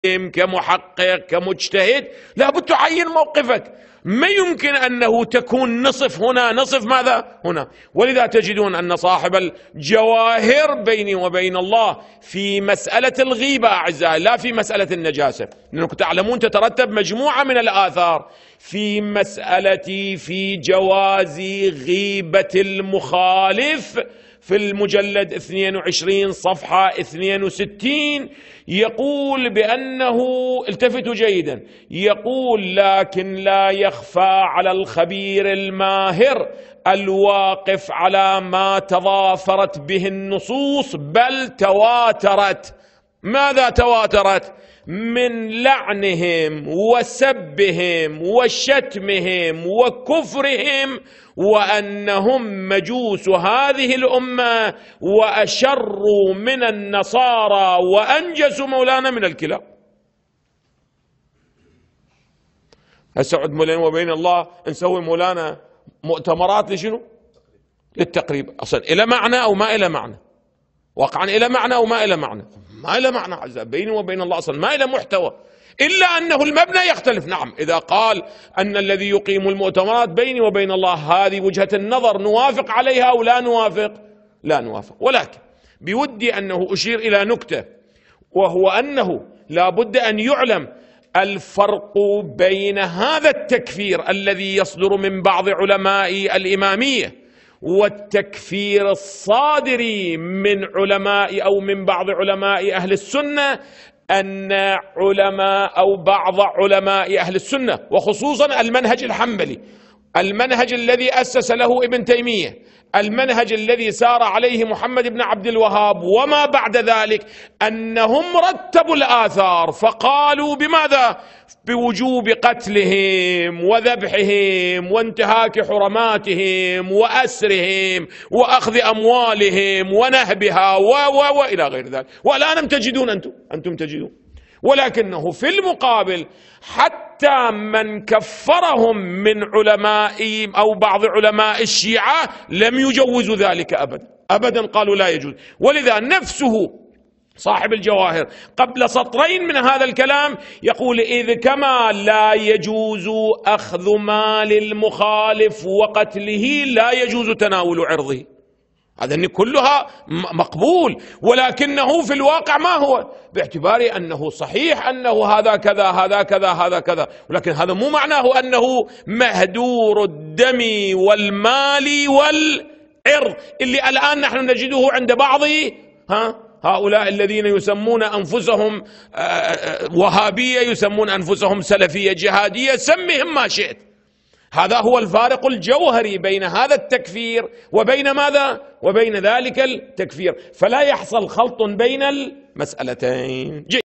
كمحقق كمجتهد لابد تعين موقفك. ما يمكن أنه تكون نصف هنا نصف ماذا هنا. ولذا تجدون أن صاحب الجواهر بيني وبين الله في مسألة الغيبة أعزائي لا في مسألة النجاسة، لأنكم تعلمون تترتب مجموعة من الآثار في مسألة في جواز غيبة المخالف. في المجلد 22 صفحة 62 يقول بأنه، التفتوا جيدا، يقول: لكن لا يخفى على الخبير الماهر الواقف على ما تضافرت به النصوص بل تواترت. ماذا تواترت؟ من لعنهم وسبهم وشتمهم وكفرهم، وأنهم مجوس هذه الأمة وأشر من النصارى وأنجس مولانا من الكلاب. هسه عد بيننا وبين الله نسوي مولانا مؤتمرات لشنو؟ للتقريب. أصلا إلى معنى أو ما إلى معنى؟ واقعا إلى معنى أو ما إلى معنى؟ ما إلى معنى عزيزي، بيني وبين الله أصلا ما إلى محتوى، إلا أنه المبنى يختلف. نعم، إذا قال أن الذي يقيم المؤتمرات بيني وبين الله هذه وجهة النظر نوافق عليها أو لا نوافق؟ لا نوافق. ولكن بودي أنه أشير إلى نكتة، وهو أنه لا بد أن يعلم الفرق بين هذا التكفير الذي يصدر من بعض علماء الإمامية والتكفير الصادر من علماء أو من بعض علماء أهل السنة. أن علماء أو بعض علماء أهل السنة وخصوصا المنهج الحنبلي، المنهج الذي أسس له ابن تيمية، المنهج الذي سار عليه محمد بن عبد الوهاب وما بعد ذلك، أنهم رتبوا الآثار فقالوا بماذا؟ بوجوب قتلهم وذبحهم وانتهاك حرماتهم وأسرهم وأخذ أموالهم ونهبها وإلى غير ذلك. والآن تجدون أنتم تجدون، ولكنه في المقابل حتى من كفرهم من علماء أو بعض علماء الشيعة لم يجوزوا ذلك أبدا، قالوا لا يجوز. ولذا نفسه صاحب الجواهر قبل سطرين من هذا الكلام يقول: إذ كما لا يجوز أخذ مال المخالف وقتله لا يجوز تناول عرضه. هذا كلها مقبول، ولكنه في الواقع ما هو، باعتبار أنه صحيح أنه هذا كذا هذا كذا هذا كذا، ولكن هذا مو معناه أنه مهدور الدم والمال والعرض اللي الآن نحن نجده عند بعض هؤلاء الذين يسمون أنفسهم وهابية، يسمون أنفسهم سلفية جهادية، سمهم ما شئت. هذا هو الفارق الجوهري بين هذا التكفير وبين ماذا؟ وبين ذلك التكفير، فلا يحصل خلط بين المسألتين.